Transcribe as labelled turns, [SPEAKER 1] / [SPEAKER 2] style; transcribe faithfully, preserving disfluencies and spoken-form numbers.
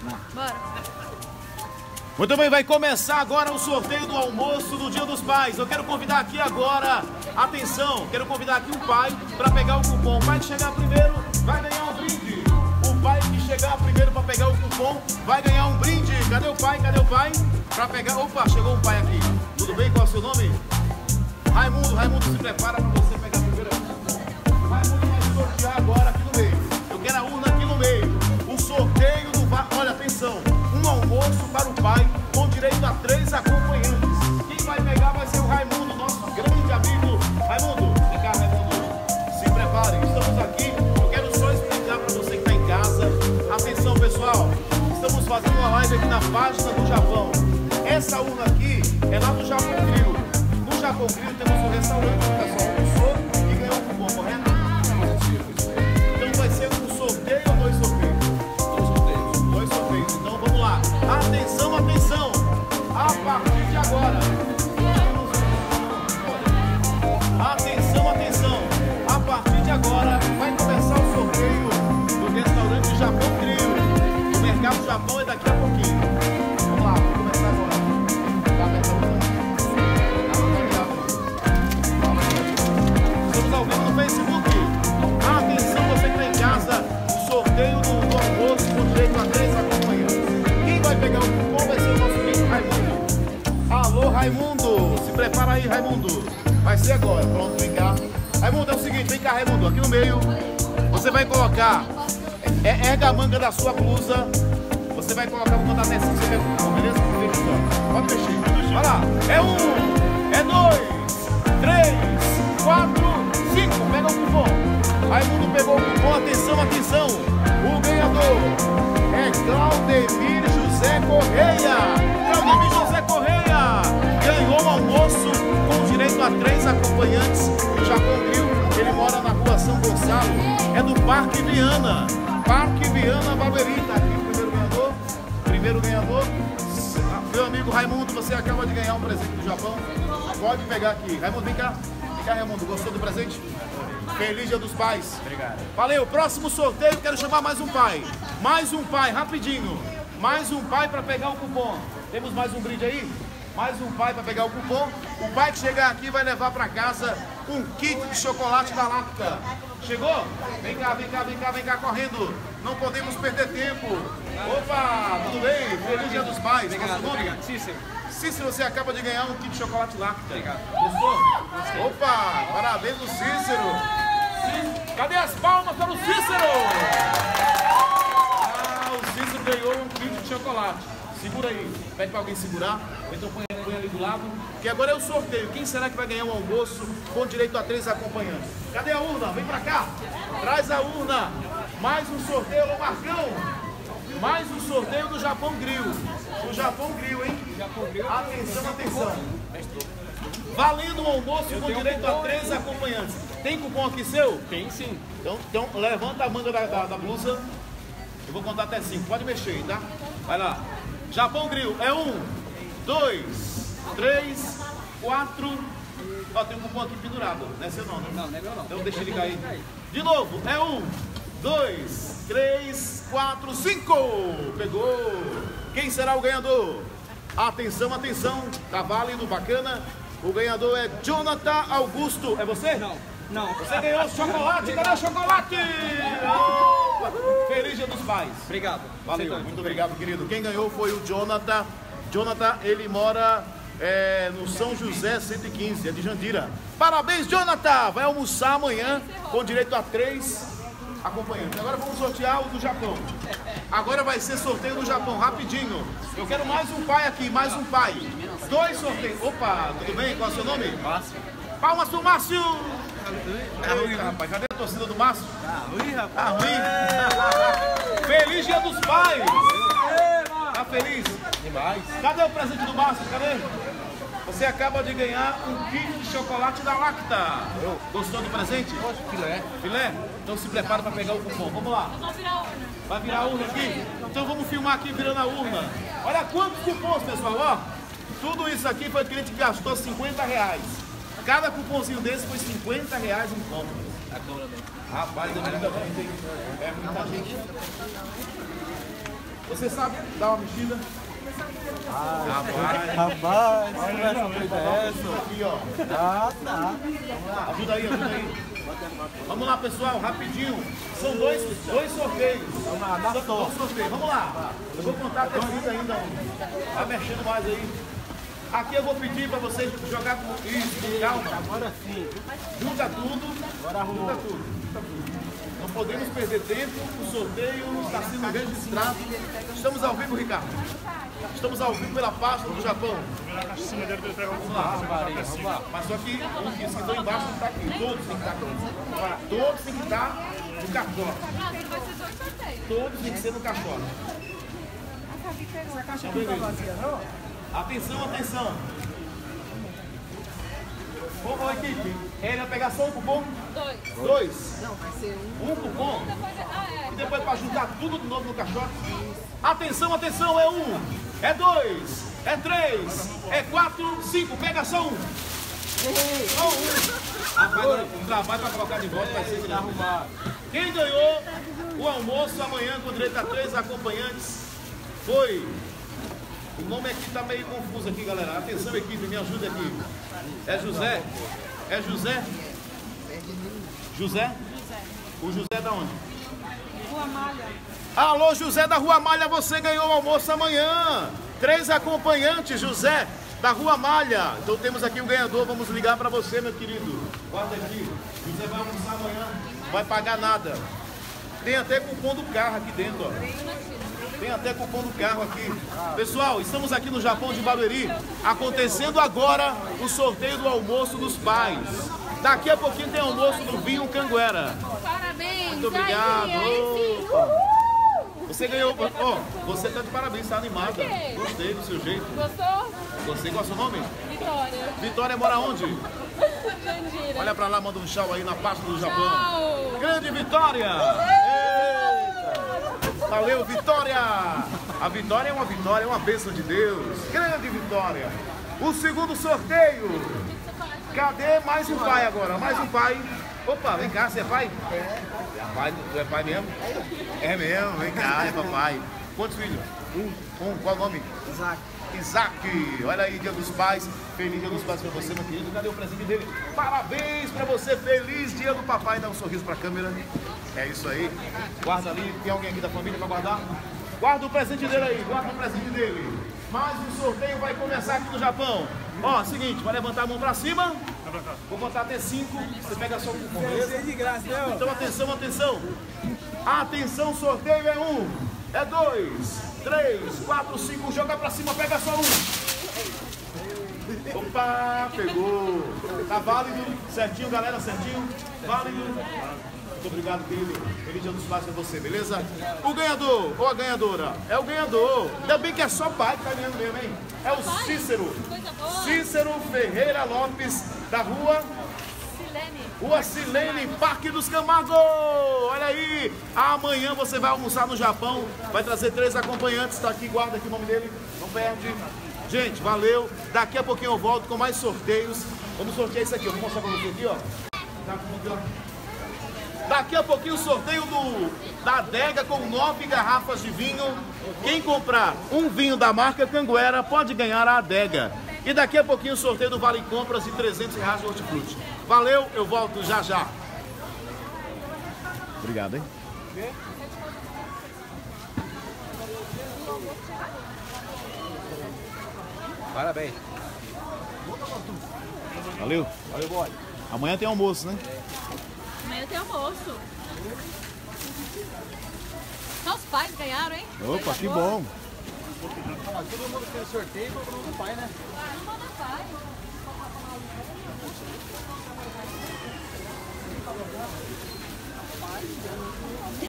[SPEAKER 1] Bora.
[SPEAKER 2] Muito bem, vai começar agora o sorteio do almoço do Dia dos Pais. Eu quero convidar aqui agora, atenção, quero convidar aqui um pai para pegar o cupom. O pai que chegar primeiro vai ganhar um brinde. O pai que chegar primeiro para pegar o cupom vai ganhar um brinde. Cadê o pai? Cadê o pai? Para pegar... Opa, chegou um pai aqui. Tudo bem? Qual é o seu nome? Raimundo. Raimundo, se prepara para você pegar a primeira cupom. Raimundo vai sortear agora aqui no meio. Eu quero a urna aqui no meio. O sorteio do... Olha, atenção. Um almoço para o pai com direito a três acompanhantes. Quem vai pegar vai ser o Raimundo, nosso grande amigo. Raimundo, vem cá, Raimundo. Se prepare, estamos aqui. Eu quero só explicar para você que está em casa. Atenção, pessoal. Estamos fazendo uma live aqui na página do Japão. Essa urna aqui é lá do Japão Grill. No Japão Grill temos um restaurante que o pessoal almoçou e ganhou um cupom, correto? Então vai ser um sorteio ou dois sorteios? Dois sorteios. Dois sorteios. Então vamos lá. Atenção, atenção. A partir de agora. Atenção, atenção. A partir de agora vai começar o sorteio do restaurante Japão Grill. O mercado Japão é daqui a pouquinho. Vamos lá, vamos começar agora. Estamos ao vivo no Facebook. Atenção, você que está em casa. O sorteio do, do almoço com direito a três acompanhantes. Quem vai pegar o cupom vai ser o nosso amigo Raimundo. Alô, Raimundo. Se prepara aí, Raimundo. Vai ser agora. Pronto, vem cá. Raimundo, é o seguinte, vem cá, Raimundo. Aqui no meio, você vai colocar, é, erga a manga da sua blusa. Você vai colocar, vou contar até cinco, você pega o cupom, beleza? Deixa só. Pode mexer. Vai lá. É um, é dois, três, quatro, cinco. Pega o cupom. Raimundo pegou o cupom. Atenção, atenção. O ganhador é Claudemir José Correia. Claudemir José Correia ganhou um almoço com direito a três acompanhantes do Japão Grill. Ele mora na rua São Gonçalo. É do Parque Viana. Parque Viana Barueri. Tá aqui o primeiro ganhador. Primeiro ganhador. Meu amigo Raimundo, você acaba de ganhar um presente do Japão. Pode pegar aqui. Raimundo, vem cá. Vem cá, Raimundo. Gostou do presente? Feliz Dia dos Pais.
[SPEAKER 3] Obrigado.
[SPEAKER 2] Valeu. Próximo sorteio, quero chamar mais um pai. Mais um pai, rapidinho. Mais um pai para pegar o cupom. Temos mais um brinde aí? Mais um pai para pegar o cupom. O pai que chegar aqui vai levar para casa um kit de chocolate da Lacta. Chegou? Vem cá, vem cá, vem cá, vem cá correndo. Não podemos perder tempo. Opa, tudo bem? Feliz Dia dos Pais.
[SPEAKER 3] Obrigado, obrigado. Cícero.
[SPEAKER 2] Cícero, você acaba de ganhar um kit de chocolate Lacta.
[SPEAKER 3] Obrigado.
[SPEAKER 2] Gostou? Opa, parabéns do Cícero. Cadê as palmas para o Cícero? Ah, o Cícero ganhou um kit de chocolate. Segura aí, pede para alguém segurar, ou então põe, põe ali do lado, que agora é o sorteio. Quem será que vai ganhar um almoço com direito a três acompanhantes? Cadê a urna? Vem pra cá, traz a urna. Mais um sorteio, alô Marcão. Mais um sorteio do Japão Grill. O Japão Grill, hein? Atenção, atenção. Valendo um almoço com direito a três acompanhantes. Tem cupom aqui seu?
[SPEAKER 3] Tem sim.
[SPEAKER 2] Então, então levanta a manga da, da, da blusa. Eu vou contar até cinco, pode mexer aí, tá? Vai lá. Japão Grill, é um, dois, três, quatro. Ó, tem um cupom aqui pendurado, não é seu não, né?
[SPEAKER 3] Não, não é meu não.
[SPEAKER 2] Então deixa ele cair. De novo, é um, dois, três, quatro, cinco. Pegou. Quem será o ganhador? Atenção, atenção. Tá válido, bacana. O ganhador é Jonathan Augusto. É você?
[SPEAKER 3] Não, não.
[SPEAKER 2] Você ganhou chocolate, cadê o chocolate? Oh, feliz Dia dos Pais.
[SPEAKER 3] Obrigado.
[SPEAKER 2] Valeu, muito obrigado, querido. Quem ganhou foi o Jonathan. Jonathan, ele mora é, no São José cento e quinze, é de Jandira. Parabéns, Jonathan! Vai almoçar amanhã com direito a três acompanhantes. Agora vamos sortear o do Japão. Agora vai ser sorteio do Japão, rapidinho. Eu quero mais um pai aqui, mais um pai. Dois sorteios. Opa, tudo bem? Qual é o seu nome?
[SPEAKER 3] Márcio.
[SPEAKER 2] Palmas pro Márcio! Tá ruim, rapaz. Cadê a torcida do Márcio?
[SPEAKER 3] Tá ruim, rapaz.
[SPEAKER 2] Tá ruim. Feliz Dia dos Pais! Tá feliz?
[SPEAKER 3] Demais.
[SPEAKER 2] Cadê o presente do Márcio? Cadê? Você acaba de ganhar um kit de chocolate da Lacta. Gostou do presente?
[SPEAKER 3] Filé.
[SPEAKER 2] Filé? Então se prepara para pegar o cupom. Vamos lá.
[SPEAKER 1] Vai virar a urna.
[SPEAKER 2] Vai virar a urna aqui? Então vamos filmar aqui virando a urna. Olha quantos cupons, pessoal. Ó, tudo isso aqui foi cliente que gastou cinquenta reais. Cada cupomzinho desse foi cinquenta reais em compras. Rapaz, é muita gente, hein? É muita gente. Você sabe dar uma mexida?
[SPEAKER 1] Ah, rapaz, rapaz, conversa doida é essa?
[SPEAKER 2] Aqui, ó.
[SPEAKER 1] Ah, tá.
[SPEAKER 2] Ajuda aí, ajuda aí. Vamos lá, pessoal, rapidinho. São dois, dois sorteios.
[SPEAKER 1] Vamos lá, dá
[SPEAKER 2] São
[SPEAKER 1] sorte.
[SPEAKER 2] dois sorteios. Vamos lá. Eu vou contar até trinta ainda. Tá mexendo mais aí. Aqui eu vou pedir para vocês jogar com isso, com calma.
[SPEAKER 1] Agora sim.
[SPEAKER 2] Junta tudo.
[SPEAKER 1] Agora arrumou.
[SPEAKER 2] Junta tudo. Junta tudo. Não podemos perder tempo. O sorteio está sendo registrado. Estamos ao vivo, Ricardo. Estamos ao vivo pela pasta do Japão. Vamos lá.
[SPEAKER 1] Vamos lá.
[SPEAKER 2] Mas só que os que estão embaixo não estão aqui. Todos têm que estar aqui. Todos têm que estar no caixote. Todos têm que ser no caixote. Então, beleza. Atenção, atenção. Vamos, equipe. Ele vai pegar só um cupom?
[SPEAKER 4] Dois.
[SPEAKER 2] Dois.
[SPEAKER 4] Não, vai ser um.
[SPEAKER 2] Um cupom.
[SPEAKER 4] Depois, ah, é.
[SPEAKER 2] E depois para juntar tudo de novo no caixote. Atenção, atenção. É um. É dois. É três. É quatro. Cinco. Pega só um. Só um. Agora, o trabalho para colocar de volta vai ser arrumado. Quem ganhou o almoço amanhã com direito a três acompanhantes foi... O nome aqui tá meio confuso aqui, galera. Atenção, equipe, me ajuda aqui. É José? É José? José? O José é da onde?
[SPEAKER 4] Rua Malha.
[SPEAKER 2] Alô, José da Rua Malha, você ganhou o almoço amanhã. Três acompanhantes, José da Rua Malha. Então temos aqui o ganhador, vamos ligar para você, meu querido. Guarda aqui. José vai almoçar amanhã, não vai pagar nada. Tem até cupom do carro aqui dentro, ó. Tem até cupom do carro aqui. Pessoal, estamos aqui no Japão de Barueri, acontecendo agora o sorteio do almoço dos pais. Daqui a pouquinho tem almoço do Vinho Canguera.
[SPEAKER 4] Parabéns.
[SPEAKER 2] Muito obrigado.
[SPEAKER 4] Aí, aí sim.
[SPEAKER 2] Opa. Você ganhou. Ó, você tá de parabéns, tá animada. Gostei do seu jeito.
[SPEAKER 4] Gostou?
[SPEAKER 2] Você, qual é o seu nome?
[SPEAKER 4] Vitória.
[SPEAKER 2] Vitória mora onde?
[SPEAKER 4] Jandira.
[SPEAKER 2] Olha pra lá, manda um tchau aí na pasta do Japão.
[SPEAKER 4] Tchau.
[SPEAKER 2] Grande Vitória! Eita. Valeu, Vitória! A vitória é uma vitória, é uma bênção de Deus. Grande Vitória! O segundo sorteio. Cadê mais um pai agora? Mais um pai. Opa, vem cá, você é pai? É. Pai, tu é pai mesmo? É mesmo, vem cá, é papai. Quantos filhos? Um. Um, qual o nome?
[SPEAKER 1] Isaac.
[SPEAKER 2] Isaac, olha aí, Dia dos Pais. Feliz Dia dos Pais pra você, meu querido. Cadê o presente dele? Parabéns pra você, feliz Dia do Papai. Dá um sorriso pra câmera. É isso aí. Guarda ali, tem alguém aqui da família pra guardar? Guarda o presente dele aí, guarda o presente dele. Mais um sorteio vai começar aqui no Japão. Ó, seguinte, vai levantar a mão pra cima. Vou contar até cinco. Você pega só o cupom, beleza?
[SPEAKER 1] de graça, né?
[SPEAKER 2] Então atenção, atenção. Atenção, sorteio é um, é dois, três, quatro, cinco. Joga pra cima, pega só um. Opa, pegou. Tá válido, certinho, galera, certinho. Válido. Muito obrigado, querido. Feliz Dia dos Pais pra você, beleza? O ganhador ou a ganhadora é o ganhador. Ainda bem que é só pai que tá ganhando mesmo, hein? É o Cícero. Cícero Ferreira Lopes, da rua... Rua Silene, Parque dos Camargos. Olha aí, amanhã você vai almoçar no Japão. Vai trazer três acompanhantes. Tá aqui, guarda aqui o nome dele. Não perde. Gente, valeu. Daqui a pouquinho eu volto com mais sorteios. Vamos sortear isso aqui. Eu vou mostrar pra você aqui, ó. Daqui a pouquinho o sorteio do, da adega com nove garrafas de vinho. Quem comprar um vinho da marca Canguera pode ganhar a adega. E daqui a pouquinho o sorteio do Vale Compras de trezentos reais do Hortifruti. Valeu, eu volto já já. Obrigado, hein?
[SPEAKER 1] Parabéns.
[SPEAKER 2] Valeu.
[SPEAKER 1] Valeu, boy.
[SPEAKER 2] Amanhã tem almoço, né?
[SPEAKER 4] Amanhã tem almoço. Só os pais ganharam, hein?
[SPEAKER 2] Opa, que bom.
[SPEAKER 1] Todo mundo tem sorteio, todo mundo pai, né?
[SPEAKER 4] Ah, não